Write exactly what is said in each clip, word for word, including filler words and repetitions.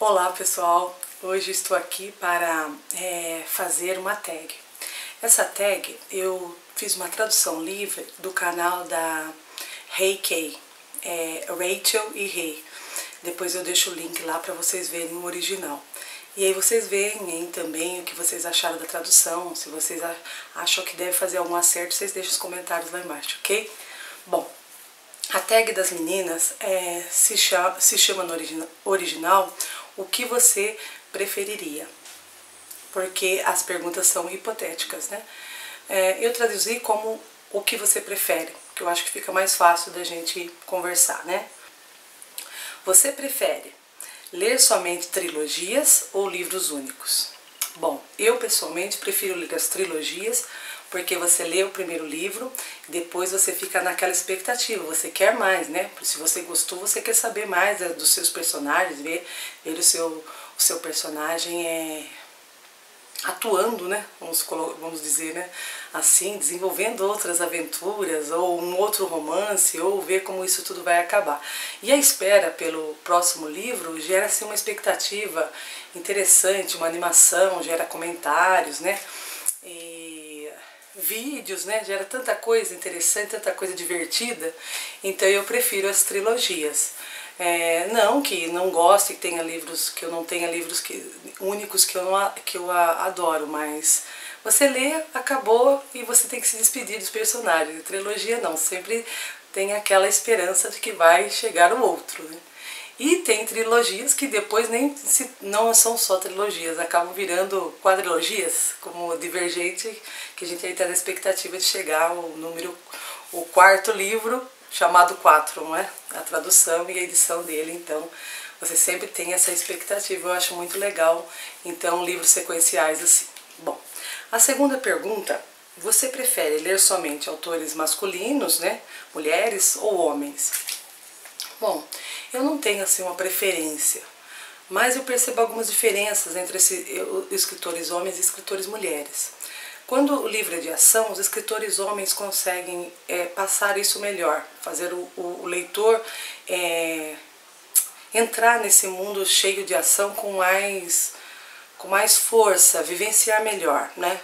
Olá pessoal, hoje estou aqui para é, fazer uma tag. Essa tag eu fiz uma tradução livre do canal da Hey Kay, é, Rachel e Hey. Depois eu deixo o link lá para vocês verem o original. E aí vocês veem também o que vocês acharam da tradução, se vocês acham que deve fazer algum acerto, vocês deixam os comentários lá embaixo, ok? Bom, a tag das meninas é, se, chama, se chama no origina, original o que você preferiria, porque as perguntas são hipotéticas, né? É, eu traduzi como o que você prefere, que eu acho que fica mais fácil da gente conversar, né? Você prefere ler somente trilogias ou livros únicos? Bom, eu pessoalmente prefiro ler as trilogias, porque você lê o primeiro livro, depois você fica naquela expectativa, você quer mais, né? Se você gostou, você quer saber mais dos seus personagens, ver, ver o, seu, o seu personagem é, atuando, né? Vamos, vamos dizer, né? Assim, desenvolvendo outras aventuras, ou um outro romance, ou ver como isso tudo vai acabar. E a espera pelo próximo livro gera-se uma expectativa interessante, uma animação, gera comentários, né? E vídeos, né? Gera tanta coisa interessante, tanta coisa divertida, então eu prefiro as trilogias. É, não que não goste, que tenha livros, que eu não tenha livros que, únicos que eu, não, que eu adoro, mas você lê, acabou e você tem que se despedir dos personagens. A trilogia não, sempre tem aquela esperança de que vai chegar o outro, né? E tem trilogias que depois nem se, não são só trilogias, acabam virando quadrilogias, como o Divergente, que a gente aí está na expectativa de chegar ao número, o quarto livro, chamado quatro, não é? A tradução e a edição dele, então você sempre tem essa expectativa, eu acho muito legal, então livros sequenciais assim. Bom, a segunda pergunta, você prefere ler somente autores masculinos, né, mulheres ou homens? Bom, eu não tenho assim uma preferência, mas eu percebo algumas diferenças entre esses escritores homens e escritores mulheres. Quando o livro é de ação, os escritores homens conseguem é, passar isso melhor, fazer o, o, o leitor é, entrar nesse mundo cheio de ação com mais, com mais força, vivenciar melhor, né?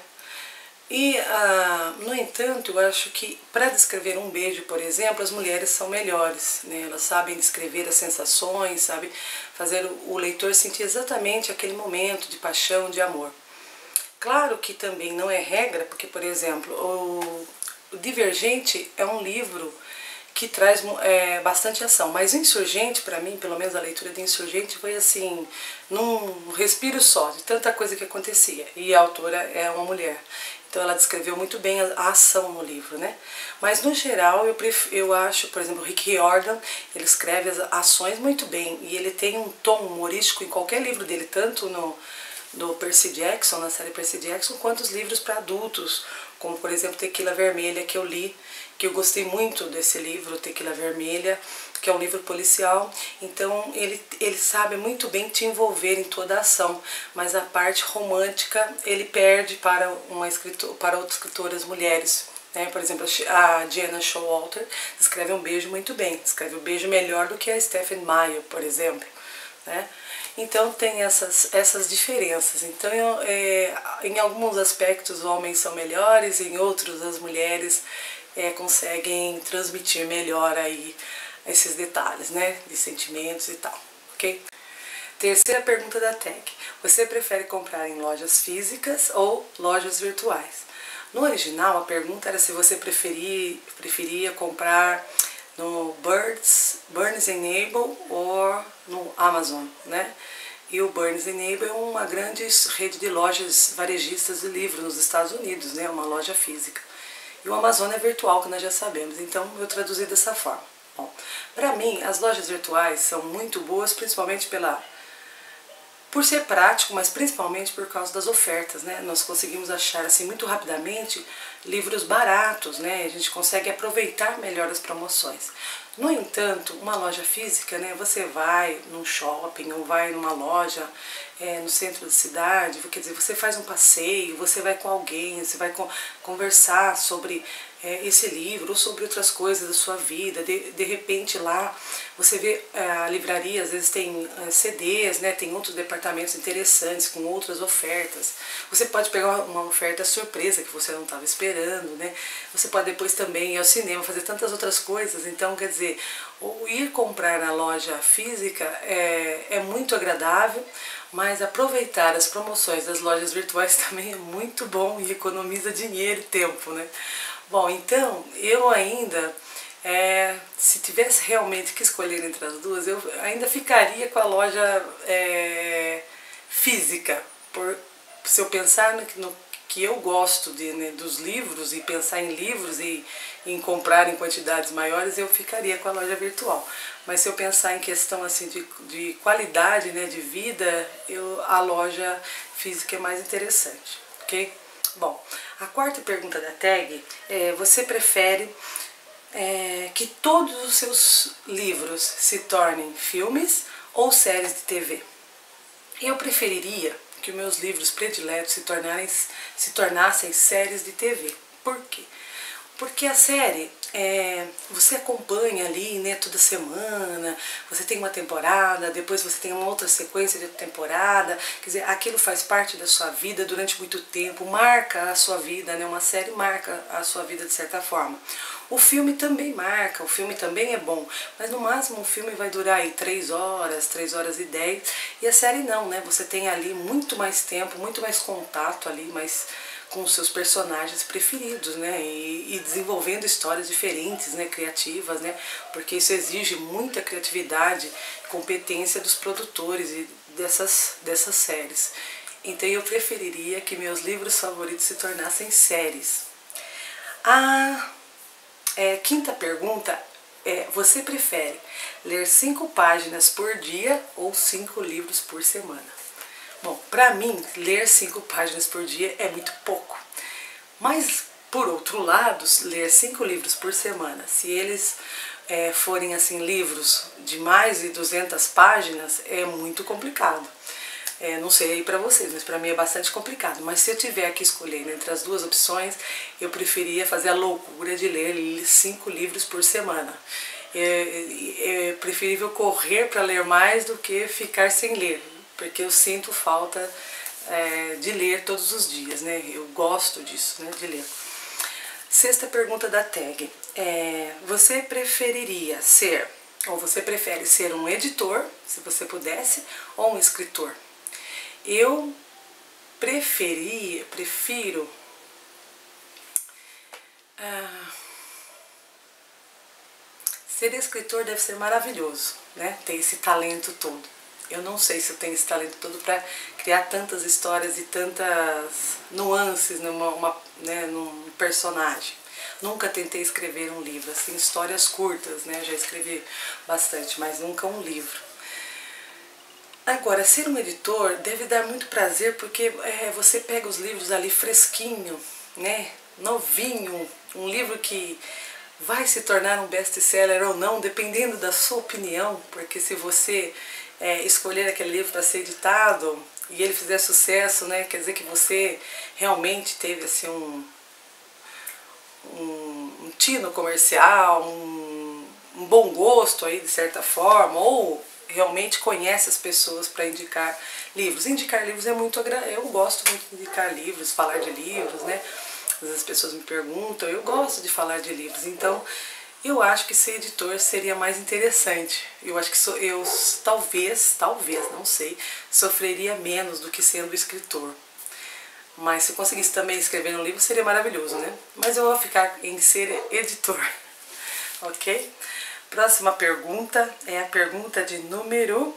E, ah, no entanto, eu acho que para descrever um beijo, por exemplo, as mulheres são melhores, né? Elas sabem descrever as sensações, sabem fazer o, o leitor sentir exatamente aquele momento de paixão, de amor. Claro que também não é regra, porque, por exemplo, o, o Divergente é um livro que traz é, bastante ação, mas o Insurgente, para mim, pelo menos a leitura de Insurgente, foi assim, num respiro só, de tanta coisa que acontecia, e a autora é uma mulher. Então ela descreveu muito bem a ação no livro, né? Mas no geral eu, prefiro, eu acho, por exemplo, o Rick Riordan, ele escreve as ações muito bem e ele tem um tom humorístico em qualquer livro dele, tanto no do Percy Jackson, na série Percy Jackson, quanto os livros para adultos, como por exemplo Tequila Vermelha, que eu li, que eu gostei muito desse livro, Tequila Vermelha, que é um livro policial. Então ele, ele sabe muito bem te envolver em toda a ação, mas a parte romântica ele perde para, uma escritor, para outras escritoras mulheres. Né? Por exemplo, a Diana Showalter escreve um beijo muito bem, escreve um beijo melhor do que a Stephenie Meyer, por exemplo. Né? Então tem essas, essas diferenças. Então eu, é, em alguns aspectos homens são melhores, em outros as mulheres é, conseguem transmitir melhor aí esses detalhes, né, de sentimentos e tal, ok? Terceira pergunta da tag. Você prefere comprar em lojas físicas ou lojas virtuais? No original a pergunta era se você preferia, preferia comprar no Birds, Barnes and Noble ou no Amazon, né? E o Barnes and Noble é uma grande rede de lojas varejistas de livros nos Estados Unidos, né? Uma loja física. E o Amazon é virtual, que nós já sabemos, então eu traduzi dessa forma. Bom, para mim, as lojas virtuais são muito boas, principalmente pela, por ser prático, mas principalmente por causa das ofertas, né? Nós conseguimos achar assim muito rapidamente livros baratos, né? A gente consegue aproveitar melhor as promoções. No entanto, uma loja física, né? Você vai num shopping ou vai numa loja é, no centro da cidade, quer dizer, você faz um passeio, você vai com alguém, você vai conversar sobre é, esse livro ou sobre outras coisas da sua vida. De, de repente lá você vê a livraria, às vezes tem C Ds, né, tem outros departamentos interessantes com outras ofertas. Você pode pegar uma oferta surpresa que você não estava esperando, né? Você pode depois também ir ao cinema, fazer tantas outras coisas. Então, quer dizer, o ir comprar na loja física é, é muito agradável, mas aproveitar as promoções das lojas virtuais também é muito bom e economiza dinheiro e tempo, né? Bom, então eu ainda, é, se tivesse realmente que escolher entre as duas, eu ainda ficaria com a loja é, física. Por, se eu pensar no, no que eu gosto de, né, dos livros e pensar em livros e em comprar em quantidades maiores, eu ficaria com a loja virtual. Mas se eu pensar em questão assim de, de qualidade, né, de vida, eu, a loja física é mais interessante, ok? Bom, a quarta pergunta da tag é: você prefere é, que todos os seus livros se tornem filmes ou séries de T V? Eu preferiria que os meus livros prediletos se, tornarem, se tornassem séries de T V. Por quê? Porque a série, é, você acompanha ali, né, toda semana, você tem uma temporada, depois você tem uma outra sequência de temporada, quer dizer, aquilo faz parte da sua vida durante muito tempo, marca a sua vida, né, uma série marca a sua vida de certa forma. O filme também marca, o filme também é bom, mas no máximo o filme vai durar aí três horas, três horas e dez, e a série não, né, você tem ali muito mais tempo, muito mais contato ali, mais com os seus personagens preferidos, né, e, e desenvolvendo histórias diferentes, né, criativas, né, porque isso exige muita criatividade e competência dos produtores e dessas, dessas séries. Então eu preferiria que meus livros favoritos se tornassem séries. A é, quinta pergunta é: você prefere ler cinco páginas por dia ou cinco livros por semana? Bom, para mim, ler cinco páginas por dia é muito pouco. Mas, por outro lado, ler cinco livros por semana, se eles é, forem assim livros de mais de duzentas páginas, é muito complicado. É, não sei aí para vocês, mas para mim é bastante complicado. Mas se eu tiver que escolher entre as duas opções, eu preferia fazer a loucura de ler cinco livros por semana. É, é preferível correr para ler mais do que ficar sem ler, porque eu sinto falta é, de ler todos os dias, né? Eu gosto disso, né, de ler. Sexta pergunta da tag é: você preferiria ser, ou você prefere ser um editor, se você pudesse, ou um escritor? Eu preferia, prefiro ah, ser escritor. Deve ser maravilhoso, né? Ter esse talento todo. Eu não sei se eu tenho esse talento todo para criar tantas histórias e tantas nuances numa, uma, né, num personagem. Nunca tentei escrever um livro, assim, histórias curtas, né? Já escrevi bastante, mas nunca um livro. Agora, ser um editor deve dar muito prazer, porque é, você pega os livros ali fresquinho, né? Novinho, um livro que vai se tornar um best-seller ou não, dependendo da sua opinião, porque se você é, escolher aquele livro para ser editado e ele fizer sucesso, né, quer dizer que você realmente teve assim, um, um, um tino comercial, um, um bom gosto aí de certa forma, ou realmente conhece as pessoas para indicar livros. Indicar livros é muito agradável, eu gosto muito de indicar livros, falar de livros, né? Às vezes as pessoas me perguntam, eu gosto de falar de livros, então eu acho que ser editor seria mais interessante. Eu acho que so, eu talvez, talvez, não sei, sofreria menos do que sendo escritor. Mas se eu conseguisse também escrever um livro seria maravilhoso, né? Mas eu vou ficar em ser editor, ok? Próxima pergunta é a pergunta de número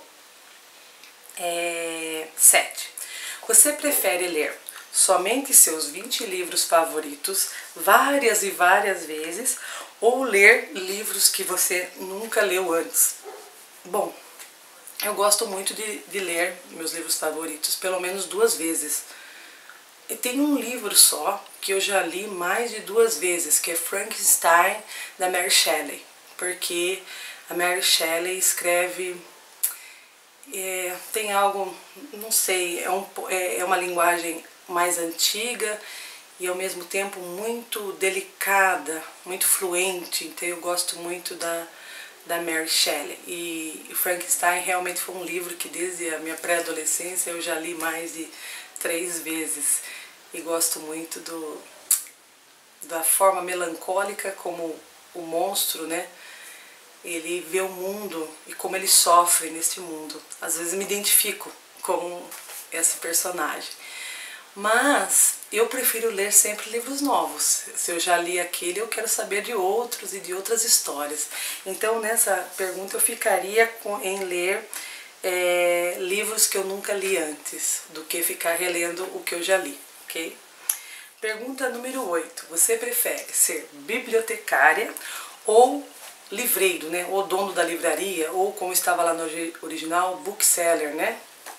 é, sete. Você prefere ler somente seus vinte livros favoritos várias e várias vezes ou ler livros que você nunca leu antes? Bom, eu gosto muito de, de ler meus livros favoritos pelo menos duas vezes. E tem um livro só que eu já li mais de duas vezes, que é Frankenstein, da Mary Shelley. Porque a Mary Shelley escreve, é, tem algo, não sei, é, um, é, é uma linguagem mais antiga e ao mesmo tempo muito delicada, muito fluente. Então eu gosto muito da, da Mary Shelley. E Frankenstein realmente foi um livro que desde a minha pré-adolescência eu já li mais de três vezes. E gosto muito do, da forma melancólica como o monstro, né? Ele vê o mundo e como ele sofre nesse mundo. Às vezes me identifico com esse personagem. Mas eu prefiro ler sempre livros novos. Se eu já li aquele, eu quero saber de outros e de outras histórias. Então, nessa pergunta, eu ficaria com, em ler é, livros que eu nunca li antes, do que ficar relendo o que eu já li, ok? Pergunta número oito. Você prefere ser bibliotecária ou livreiro, né? Ou dono da livraria, ou como estava lá no original, bookseller, né?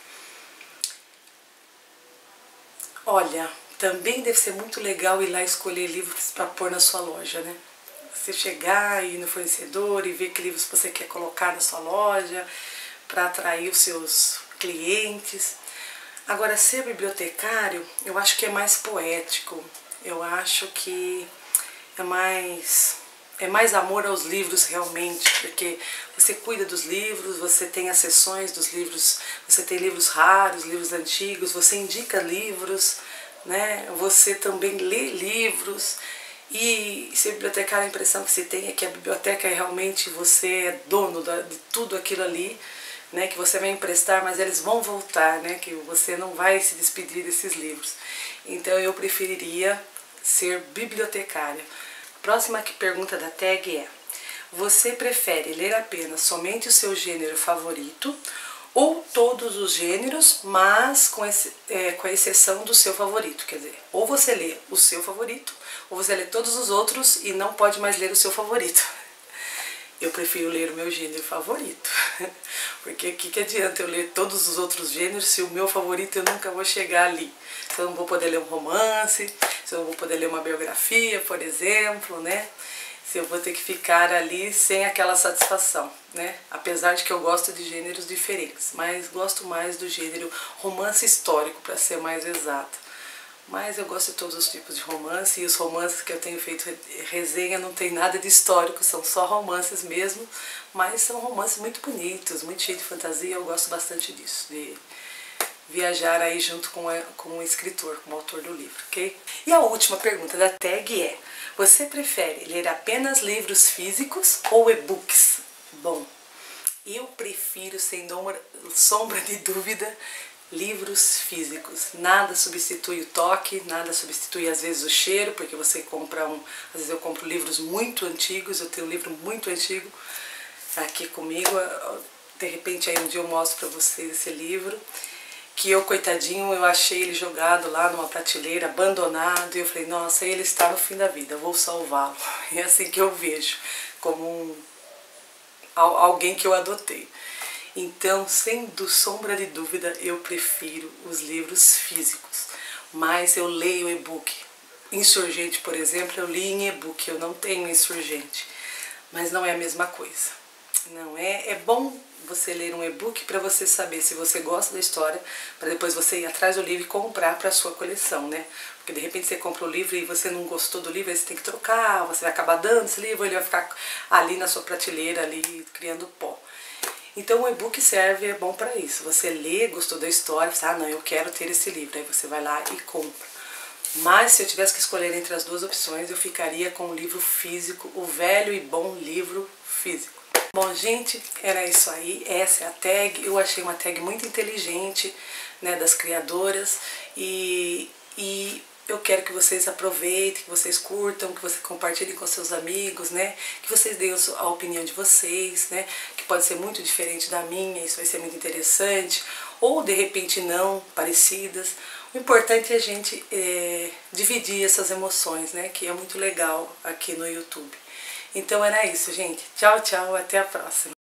Olha, também deve ser muito legal ir lá escolher livros para pôr na sua loja, né? Você chegar e ir no fornecedor e ver que livros você quer colocar na sua loja para atrair os seus clientes. Agora, ser bibliotecário, eu acho que é mais poético. Eu acho que é mais, é mais amor aos livros realmente, porque você cuida dos livros, você tem as seções dos livros, você tem livros raros, livros antigos, você indica livros, né? Você também lê livros. E ser bibliotecário, a impressão que se tem é que a biblioteca é realmente você é dono de tudo aquilo ali, né, que você vai emprestar, mas eles vão voltar, né, que você não vai se despedir desses livros. Então eu preferiria ser bibliotecária. Próxima pergunta da tag é: você prefere ler apenas somente o seu gênero favorito ou todos os gêneros, mas com, esse, é, com a exceção do seu favorito? Quer dizer, ou você lê o seu favorito, ou você lê todos os outros e não pode mais ler o seu favorito. Eu prefiro ler o meu gênero favorito, porque o que, que adianta eu ler todos os outros gêneros se o meu favorito eu nunca vou chegar ali? Se eu não vou poder ler um romance, se eu não vou poder ler uma biografia, por exemplo, né? Se eu vou ter que ficar ali sem aquela satisfação, né? Apesar de que eu gosto de gêneros diferentes, mas gosto mais do gênero romance histórico, para ser mais exato. Mas eu gosto de todos os tipos de romance, e os romances que eu tenho feito resenha não tem nada de histórico, são só romances mesmo, mas são romances muito bonitos, muito cheios de fantasia, eu gosto bastante disso, de viajar aí junto com, a, com o escritor, com o autor do livro, ok? E a última pergunta da tag é: você prefere ler apenas livros físicos ou e-books? Bom, eu prefiro, sem sombra de dúvida, livros físicos. Nada substitui o toque, nada substitui às vezes o cheiro, porque você compra um... Às vezes eu compro livros muito antigos, eu tenho um livro muito antigo aqui comigo, de repente aí um dia eu mostro para vocês esse livro, que eu, coitadinho, eu achei ele jogado lá numa prateleira, abandonado, e eu falei, nossa, ele está no fim da vida, eu vou salvá-lo. É assim que eu vejo, como um, alguém que eu adotei. Então, sem sombra de dúvida, eu prefiro os livros físicos, mas eu leio e-book. Insurgente, por exemplo, eu li em e-book, eu não tenho Insurgente, mas não é a mesma coisa. Não é, é bom você ler um e-book para você saber se você gosta da história, para depois você ir atrás do livro e comprar para a sua coleção, né? Porque de repente você compra o livro e você não gostou do livro, aí você tem que trocar, você vai acabar dando esse livro, ele vai ficar ali na sua prateleira, ali criando pó. Então o e-book serve, é bom para isso. Você lê, gostou da história, você, ah não, eu quero ter esse livro, aí você vai lá e compra. Mas se eu tivesse que escolher entre as duas opções, eu ficaria com o livro físico, o velho e bom livro físico. Bom, gente, era isso aí, essa é a tag. Eu achei uma tag muito inteligente, né, das criadoras, e, e eu quero que vocês aproveitem, que vocês curtam, que vocês compartilhem com seus amigos, né? Que vocês deem a opinião de vocês, né? Que pode ser muito diferente da minha, isso vai ser muito interessante. Ou de repente não, parecidas. O importante é a gente é, dividir essas emoções, né? Que é muito legal aqui no YouTube. Então era isso, gente. Tchau, tchau, até a próxima.